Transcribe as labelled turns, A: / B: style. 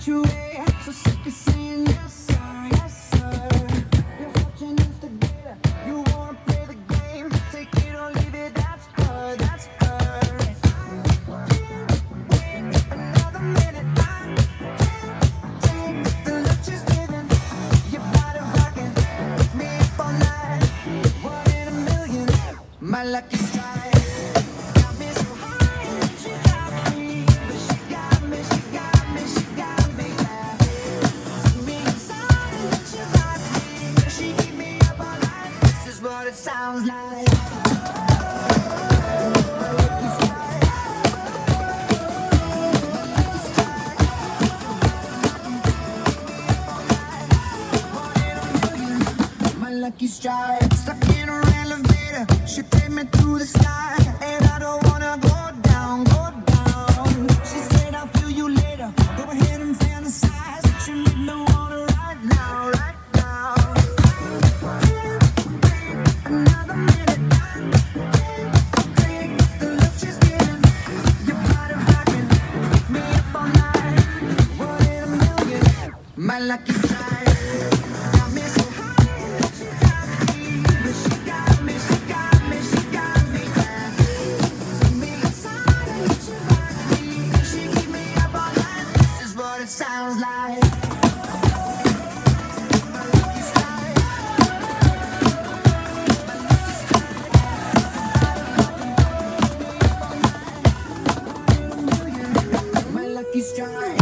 A: your way, so sick of saying yes sir, yes sir. You're such an instigator, you wanna play the game, take it or leave it, that's her, that's her. Another minute, I can't take the look she's giving. Your body rocking, me up all night, 1 in a million, my lucky strike. What it sounds like. My lucky strike. Stuck in her elevator, she take me through the sky, and I don't wanna go down, go down. She said I'll feel you later. Go ahead and fantasize, but you need no water right now, right now. Another minute, the look she's giving, your body rocking, me up all night, 1 in a million, my lucky strike. Got me so high, she got me, but she got me, she got me, she got me back. Take me inside and let you rock me, she keep me up all night, this is what it sounds like. Lucky strike.